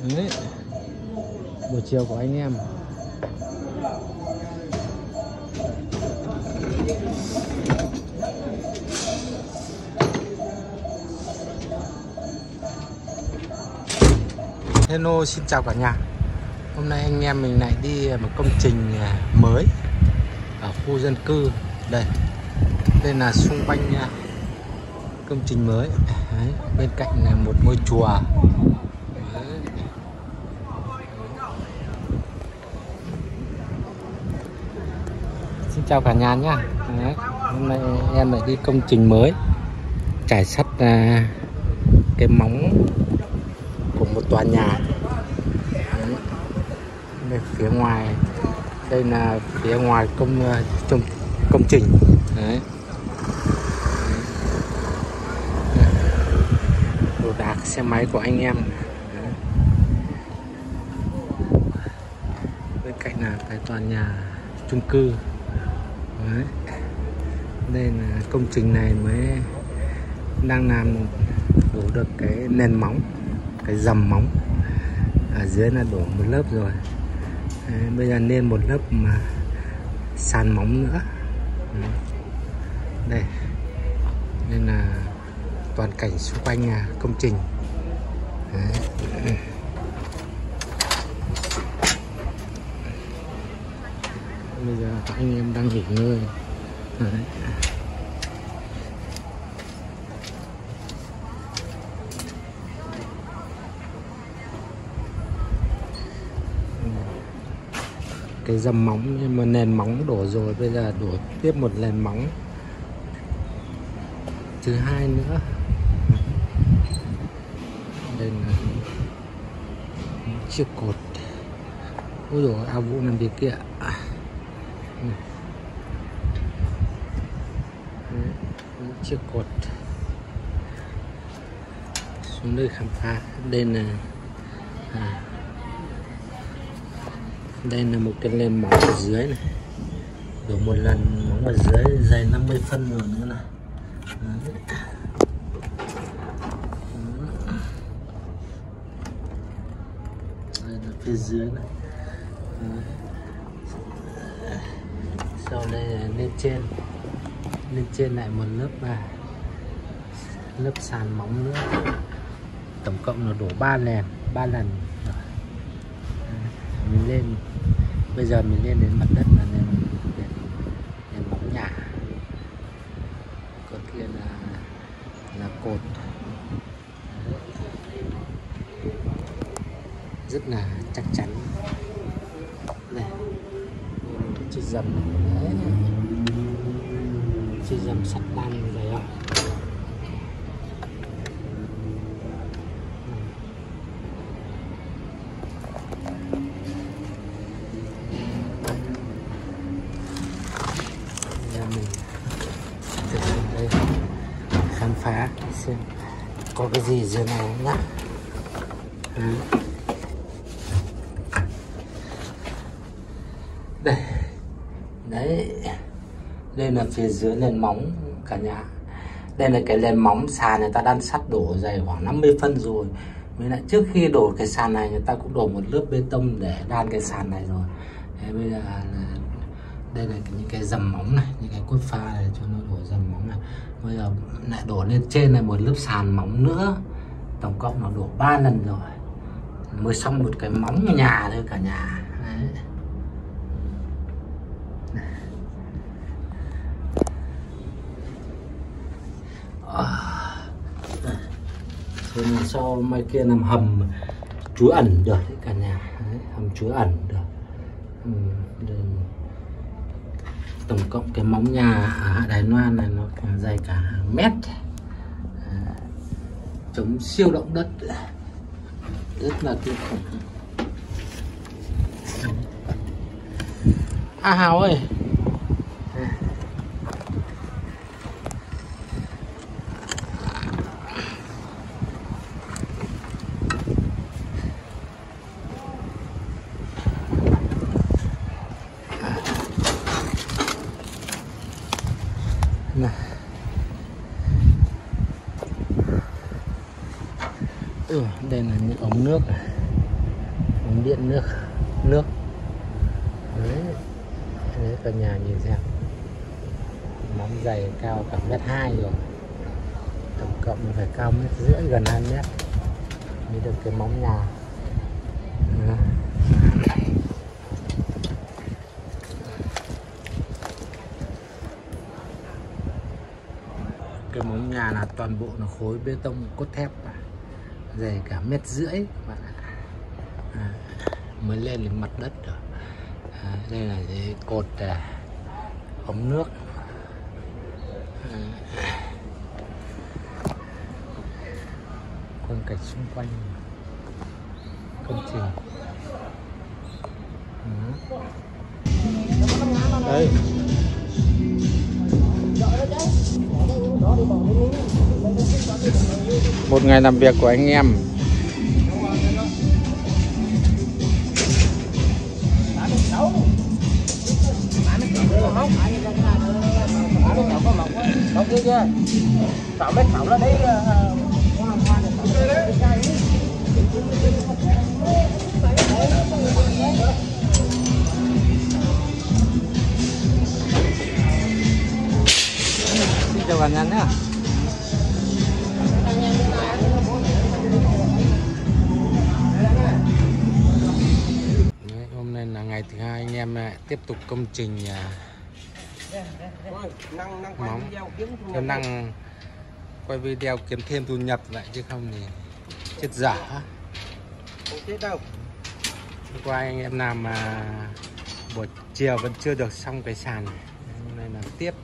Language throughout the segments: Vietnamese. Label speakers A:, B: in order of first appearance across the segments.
A: Đấy. Buổi chiều của anh em. Hello, xin chào cả nhà. Hôm nay anh em mình lại đi một công trình mới ở khu dân cư. Đây là xung quanh công trình mới. Đấy, bên cạnh là một ngôi chùa. Đấy. Xin chào cả nhà nhá. Đấy, hôm nay em lại đi công trình mới trải sắt cái móng của một tòa nhà. Đấy. Đây, phía ngoài đây là phía ngoài công trình. Đấy. Đồ đạc xe máy của anh em. Đấy. Bên cạnh là cái tòa nhà chung cư. Đấy. Đây là công trình này mới đang làm đổ được cái nền móng, cái dầm móng. Ở dưới là đổ một lớp rồi. Đấy, bây giờ nên một lớp mà sàn móng nữa. Đây, nên là toàn cảnh xung quanh công trình. Đấy. Bây giờ các anh em đang nghỉ ngơi. Đấy. Cái dầm móng, nhưng mà nền móng đổ rồi, bây giờ đổ tiếp một nền móng thứ hai nữa. Đây là chiếc cột. Ôi dồi, ao Vũ làm việc kia. Chiếc cột xuống đây khám phá. Đây là đây là một cái nền móng ở dưới này, đổ một lần móng ở dưới dày 50 phân rồi nữa này. Đây là phía dưới này. Sau đây là lên trên lại một lớp sàn móng nữa. Tổng cộng là đổ 3 lần rồi. Mình lên, bây giờ mình lên đến mặt đất là nền móng nhà, còn kia là cột. Rất là chắc chắn. Này, chiếc dầm này. Chiếc dầm sắt lan dày không? Đây, khám phá xem có cái gì dưới này nhá. Đây, đấy, đây là phía dưới nền móng cả nhà. Đây là cái nền móng sàn người ta đang sắt đổ dày khoảng 50 phân rồi. Với lại trước khi đổ cái sàn này người ta cũng đổ một lớp bê tông để đan cái sàn này rồi. Thế bây giờ là đây là những cái dầm móng này, những cái cốt pha này cho nó đổ dầm móng này. Bây giờ lại đổ lên trên này một lớp sàn móng nữa. Tổng cộng là đổ 3 lần rồi. Mới xong một cái móng nhà thôi cả nhà. Đấy. Thế là sau mai kia làm hầm trú ẩn được đấy cả nhà. Đấy, hầm trú ẩn được. Tổng cộng cái móng nhà ở Đài Loan này nó còn dày cả hàng mét. Chống siêu động đất, rất là kinh khủng. Hào ơi, này. Đây là những ống nước này. điện nước đấy cả nhà nhìn xem, móng dày cao cả 1,2 m rồi, tổng cộng phải cao 1,5 m, gần 2 m mới được cái móng nhà. Cái móng nhà là toàn bộ là khối bê tông cốt thép, dày cả 1,5 m các bạn ạ. Mới lên đến mặt đất rồi. Đây là cái cột ống nước. Quang cảnh xung quanh công trình. Đây. Một ngày làm việc của anh em. Xin chào cả nhà nhé. Hôm nay là ngày thứ hai anh em tiếp tục công trình móng. Tôi năng quay video kiếm thêm thu nhập lại chứ không thì chết dở. Hôm qua anh em làm mà buổi chiều vẫn chưa được xong cái sàn này. Hôm nay làm tiếp.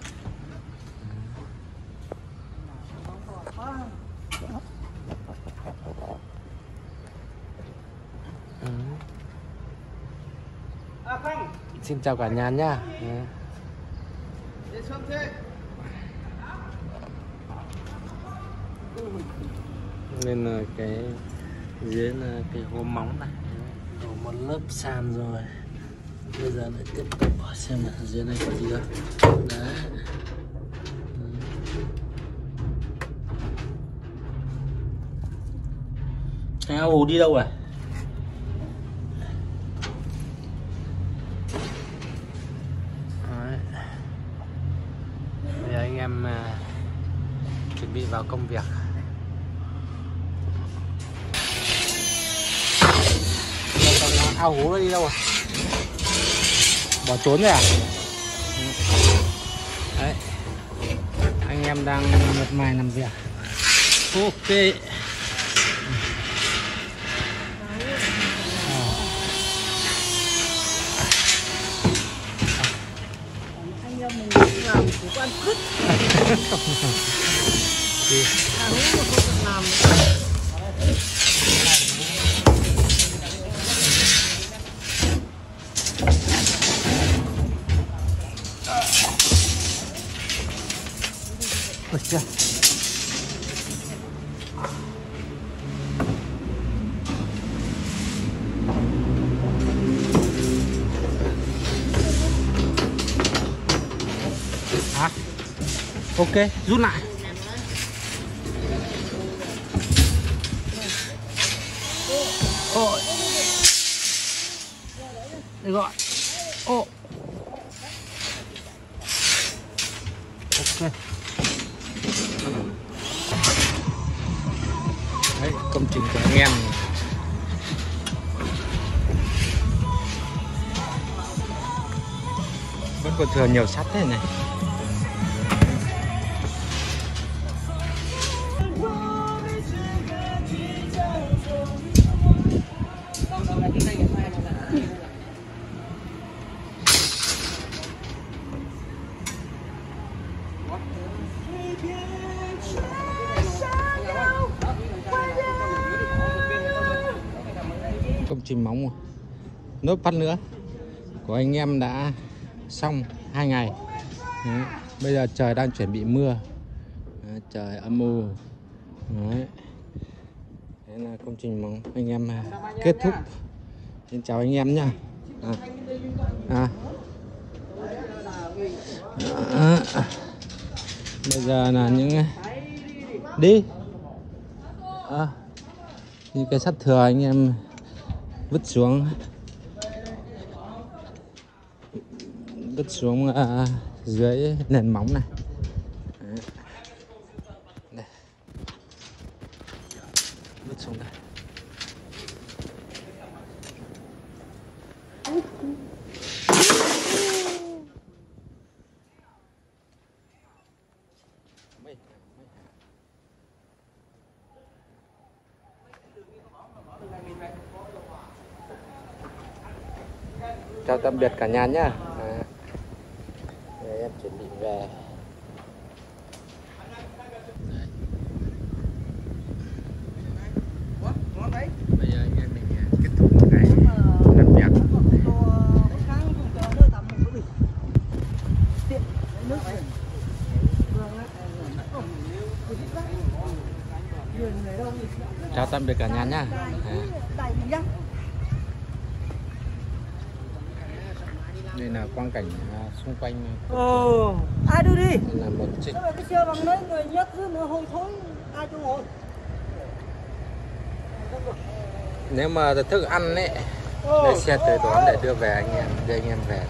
A: Xin chào cả nhà nhá. Nên là cái dưới là cái hố móng này, đổ một lớp sàn rồi. Bây giờ lại tiếp tục xem là dưới này có gì đâu. Đấy. Anh Âu đi đâu rồi? Bây giờ anh em chuẩn bị vào công việc. Ao hú nó đi đâu rồi? Bỏ trốn rồi à? Đấy. Anh em đang miệt mài làm việc. Ok.
B: Anh em mình làm chủ quan cứt. Hú mà không làm.
A: Ôi trời. Ok, rút lại. Ôi. Để gọi. Ô. Ok. Đấy, công trình của anh em vẫn còn thừa nhiều sắt thế này. Công trình móng nốt phát nữa của anh em đã xong 2 ngày. Đấy. Bây giờ trời đang chuẩn bị mưa. Đấy, trời âm u. Đấy. Đấy là công trình móng anh em kết thúc. Xin chào anh em nha. Bây giờ là những đi những cái sắt thừa anh em vứt xuống dưới nền móng này. Đấy. Đây. Vứt xuống đây. Chào tạm biệt cả nhà nhá. Đây, em chuẩn bị về. Bây giờ anh em mình kết thúc một ngày làm việc. Chào tạm biệt cả nhà nhá. Đây là quang cảnh xung quanh.
B: Ai đưa đi?
A: Đây là một chiếc.
B: Cái xe bằng đấy người nhấc dưới nữa hôi thối, ai cho ngồi.
A: Nếu mà thức ăn ấy, lấy xe tới đón để đưa về anh em, đưa anh em về.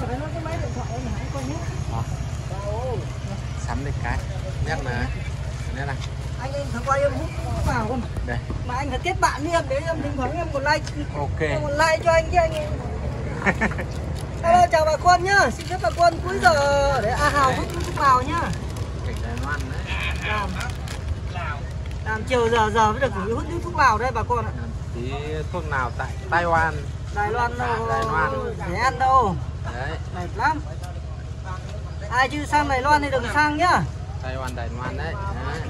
A: Sắm được cái, biết mà. Đây này.
B: Anh thằng quay em hút vào không?
A: Đây.
B: Mà anh phải kết bạn đi em, để em thỉnh thoảng em một like.
A: Ok.
B: Em một like cho anh chứ anh. Hello, chào bà con nhá. Xin phép bà con cuối giờ để Hào hút thuốc vào nhá.
A: Cảnh Đài Loan đấy.
B: Làm chiều giờ mới được gửi hút thuốc vào đây bà con ạ.
A: Tí thuốc nào tại Taiwan.
B: Đài Loan đâu
A: Đài Loan
B: để ăn đâu.
A: Đấy.
B: Mệt lắm. Ai chưa sang Đài Loan thì đừng sang nhá.
A: Taiwan Đài Loan đấy. Đấy.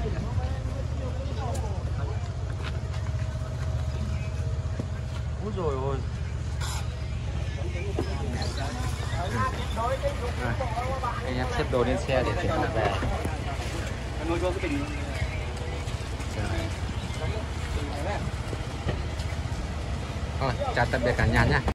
A: Úi dồi ôi. Anh em xếp đồ lên xe để chuyển về. Rồi, chào tạm biệt cả nhà nhé.